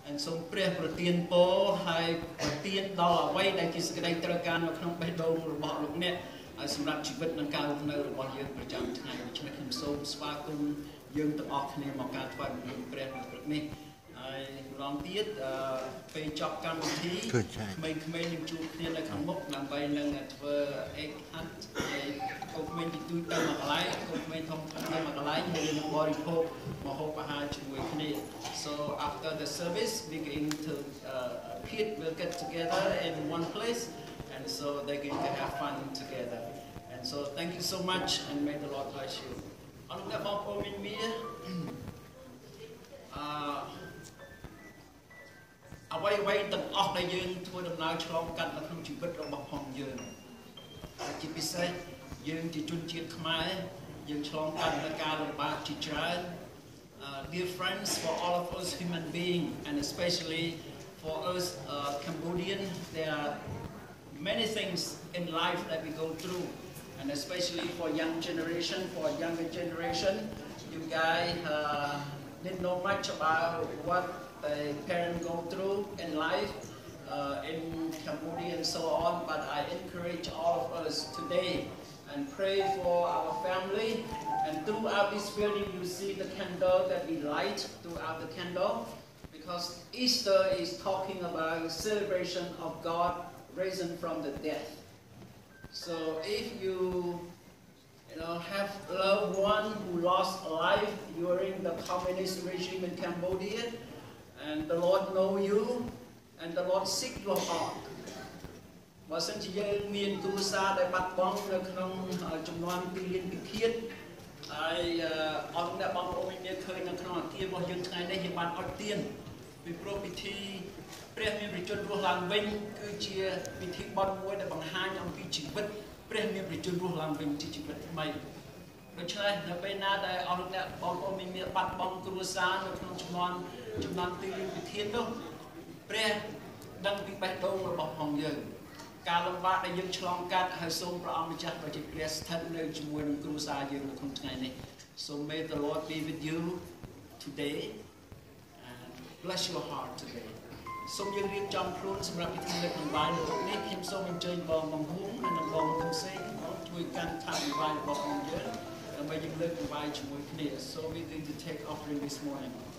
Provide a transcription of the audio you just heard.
and សូមព្រះប្រទានពរហើយប្រទានដល់អ្វីដែលជាសេចក្តីត្រូវការនៅក្នុងបេះដូងរបស់លោកអ្នកហើយសម្រាប់ជីវិតនិងការរស់នៅរបស់យើងប្រចាំថ្ងៃដូច្នេះខ្ញុំសូមស្វាគមន៍យើងទាំងអស់គ្នាមកការថ្វាយបង្គំព្រះនៅព្រឹកនេះហើយម្ដងទៀតពេលចប់កម្មវិធីក្មេងៗនឹងជួបគ្នានៅខាងមុខដើម្បីនឹងធ្វើ egg hunt ហើយកូនក្មេងទី2ទៅមកកន្លែងកូនក្មេងធំទៅមកកន្លែងហើយនឹងបរិភោគម្ហូបអាហារជាមួយគ្នា so after the service we going to we'll get together in one place and so they're going to have fun together and so thank you so much and may the Lord bless you អរគុណបងប្អូនមីអ្វីទាំងអស់ដែលយើងធ្វើដំណើរឆ្លងកាត់នៅក្នុងជីវិតរបស់ផងយើងជាពិសេសយើងជាជនជាតិខ្មែរយើងឆ្លងកាត់នូវការលំបាកជាច្រើន dear friends for all of us human being and especially for us Cambodian there are many things in life that we go through and especially for younger generation you guys didn't know much about what the parents go through in life in Cambodia and so on, but I encourage all of us today and pray for our family. And throughout this building, you see the candle that we light throughout the candle, because Easter is talking about celebration of God risen from the dead. So if you have loved one who lost life during the communist regime in Cambodia, and the Lord know you, and the Lord seek your heart. បើសិនជាយើងមានទូសារដែលបាត់បង់នៅក្នុងចំនួន2លានពិឃាតហើយអរអ្នកបងប្អូនមានឃើញនៅក្នុងអគាររបស់យើងថ្ងៃនេះយើងបានអត់ទៀនពីព្រោះពិធីព្រះមានប្រជញ្ញរស់ឡើងវិញគឺជាពិធីបុណ្យមួយដែលបង្ហាញអំពីជីវិតព្រះមានប្រជញ្ញរស់ឡើងវិញជាជីវិតថ្មីដូច្នេះនៅពេលណាដែលអរអ្នកបងប្អូនមានបាត់បង់គ្រួសារនៅក្នុងចំនួន2លានពិឃាតនោះព្រះដឹងពីបេះដូងរបស់ផងយើងការលំបាកដែលយើងឆ្លងកាត់ហើយសូមព្រះអង្គម្ចាស់ដ៏ជាព្រះស្ថិតនៅជាមួយនឹងគ្រួសារយើងនៅក្នុងថ្ងៃនេះ So may the Lord be with you today and bless your heart today សូមយើងរៀបចំខ្លួនសម្រាប់ពិធីលើកដំណើរនៅពេលនេះខ្ញុំសូមអញ្ជើញបងហួងហើយនិងបងទុំសេងជួយកាន់ថាវិវាយរបស់ផងយើងដើម្បីយើងលើកដំណើរជាមួយគ្នា So we're going to take offering this morning